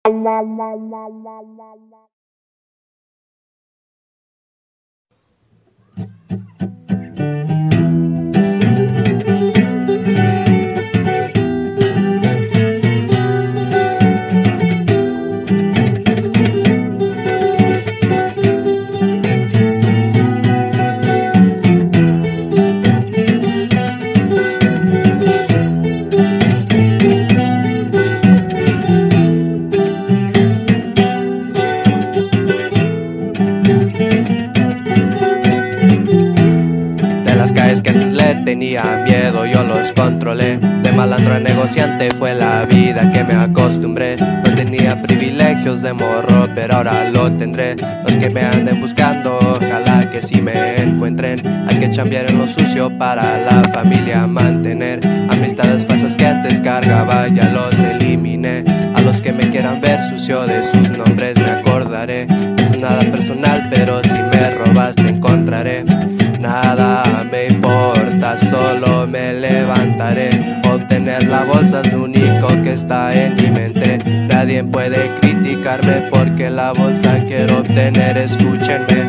Las calles que antes le tenía miedo yo los controlé. De malandro a negociante fue la vida que me acostumbré. No tenía privilegios de morro, pero ahora lo tendré. Los que me anden buscando, ojalá que sí me encuentren. Hay que chambear en lo sucio para la familia mantener. Amistades falsas que antes cargaba ya los eliminé. A los que me quieran ver sucio de sus nombres me acordaré. No es nada personal, pero si me robas te encontraré. Nada me importa, solo me levantaré. Obtener la bolsa es lo único que está en mi mente. Nadie puede criticarme porque la bolsa quiero obtener, escúchenme.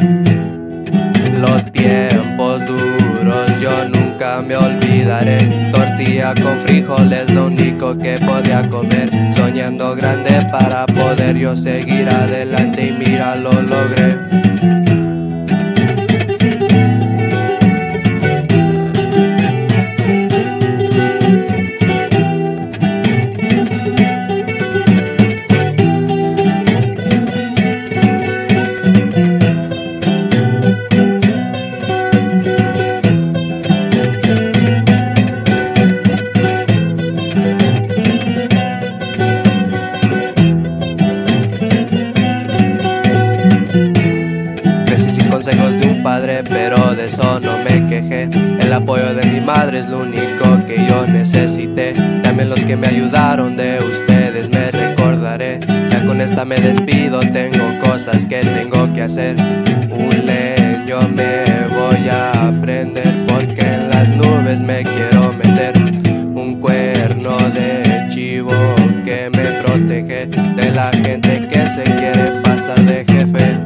Los tiempos duros yo nunca me olvidaré. Tortilla con frijoles, lo único que podía comer. Soñando grande para poder yo seguir adelante y mira, lo logré. Sin consejos de un padre, pero de eso no me quejé. El apoyo de mi madre es lo único que yo necesité. También los que me ayudaron de ustedes me recordaré. Ya con esta me despido, tengo cosas que tengo que hacer. Un leño me voy a aprender porque en las nubes me quiero meter. Un cuerno de chivo que me protege de la gente que se quiere pasar de jefe.